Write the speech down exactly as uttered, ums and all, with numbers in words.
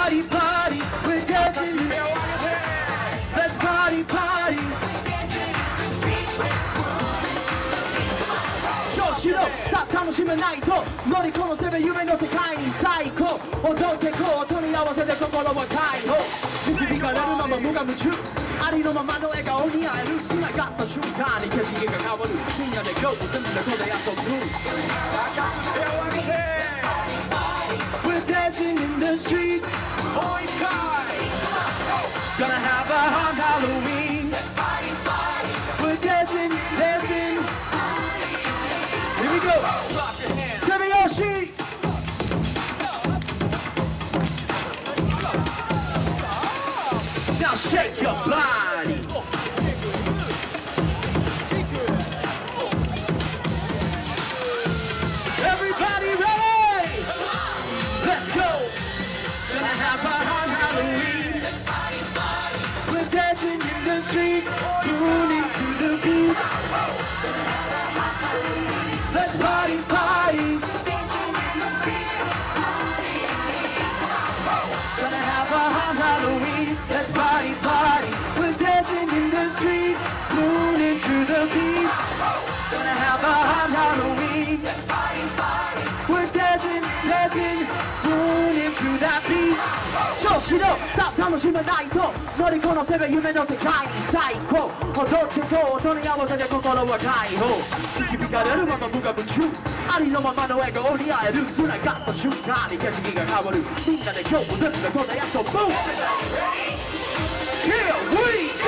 party, party, we're dancing. Let's party, party. 調子のさあ楽しめないと乗りこのせべ夢の世界に最高踊ってこう音に合わせて心は解放導かれるまま無我夢中ありのままの笑顔に会える繋がった瞬間に景色が変わるみんなで GO 全部でこで遊ぶ We're dancing in the street Gonna have a hot Halloween We're dancing, dancing Here we go Tebeyoshi Now shake your body Everybody ready? Let's go Gonna have a hot Halloween We're dancing in the street Spooning to the beat Let's party, party Gonna have a hot Halloween Let's party, party We're dancing in the street Spooning to the beat Gonna have a hot Halloween Let's party, party We're dancing, dancing Spooning to that beat 調子のさあ楽しめないと乗りこのせべ夢の世界に最高踊ってこう音に合わせて心は解放導かれるまま無我夢中ありのままの笑顔に会える繋がった瞬間に景色が変わるみんなで今日も全部でこんなやつを Boom! Here we